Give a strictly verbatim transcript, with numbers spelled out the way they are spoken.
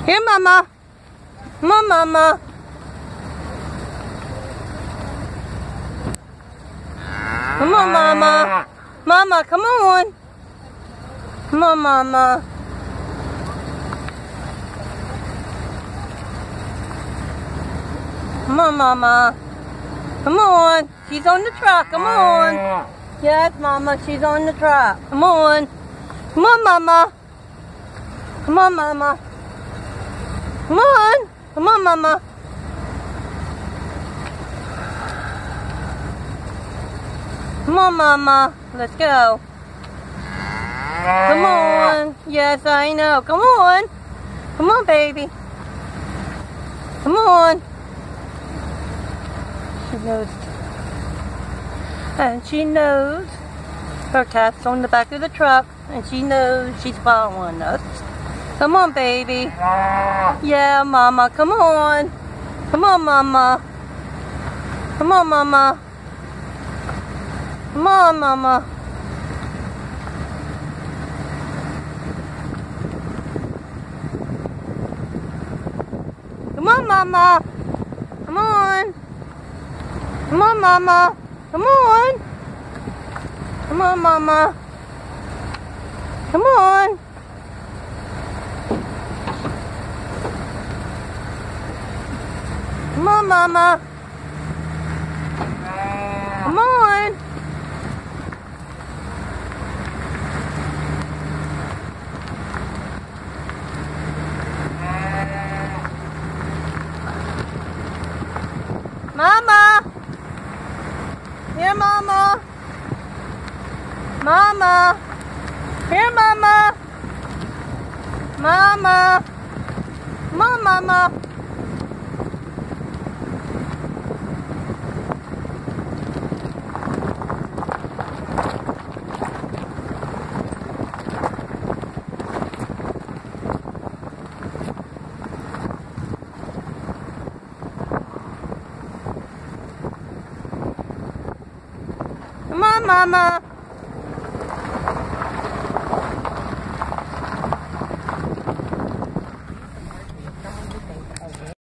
Here, Mama. Come on, Mama. Come on, Mama. Mama, come on. Come on, Mama. Come on, Mama. Come on. She's on the truck. Come on. Yes, Mama. She's on the truck. Come on. Come on, Mama. Come on, Mama. Come on. Come on, Mama. Come on, Mama. Let's go. Come on. Yes, I know. Come on. Come on, baby. Come on. She knows. And she knows her cat's on the back of the truck. And she knows she's following us. Come on, baby. Yeah, Mama. Come on. Come on, Mama. Come on, Mama. Come on, Mama. Come on, Mama. Come on. Come on, Mama. Come on. Come on, Mama. Come on. Come on, Mama. Come on. Mama. Here, Mama. Mama. Here, Mama. Mama. Come on, Mama. Come on, Mama.